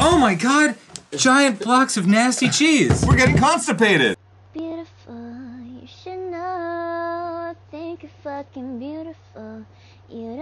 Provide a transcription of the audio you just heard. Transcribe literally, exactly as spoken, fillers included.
Oh my god! Giant blocks of nasty cheese! We're getting constipated! Beautiful, you should know. I think you're fucking beautiful. You